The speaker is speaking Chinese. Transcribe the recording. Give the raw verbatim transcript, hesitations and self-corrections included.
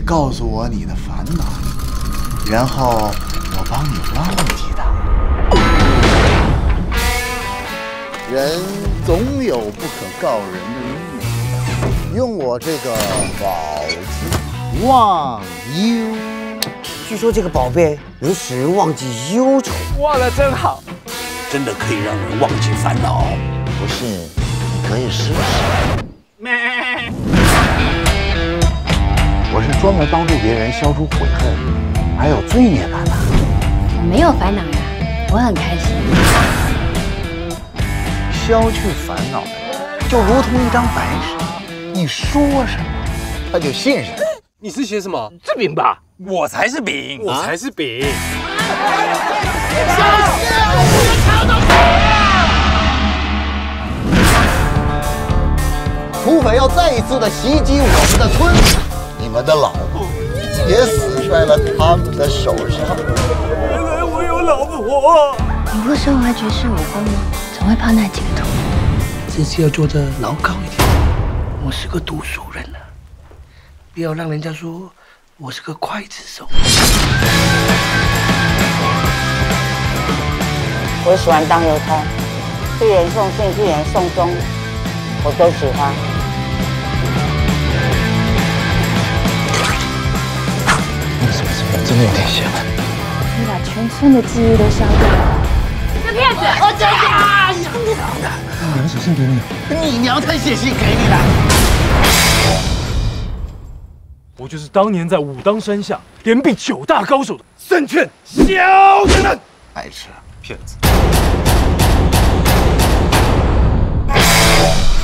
告诉我你的烦恼，然后我帮你忘记它。人总有不可告人的秘密，用我这个宝字忘忧。 据说这个宝贝能使人忘记忧愁。 忘了真好， 真的可以让人忘记烦恼。 不信，你可以试试。我是专门帮助别人消除悔恨，还有罪孽感的。 我没有烦恼呀，我很开心。 消去烦恼的人，就如同一张白纸，你说什么，他就信什么。 你是写什么？ 是饼吧？我才是饼， 我才是饼。 土匪要再一次的袭击我们的村，你们的老婆也死在了他们的手上。 原来我有老婆。 你不是会绝世武功吗？怎么会怕那几个土？ 这次要做得牢靠一点。我是个读书人了，不要让人家说我是个刽子手。 我喜欢当邮差，去人送信，去人送终，我都喜欢。 你怎么怎么真的有点像？ 你把全村的记忆都消掉了。 这骗子！我真的！你娘的！ 你娘写信给你，你娘才写信给你的。 我就是当年在武当山下连毙九大高手的圣劝小子人。 白痴，骗子！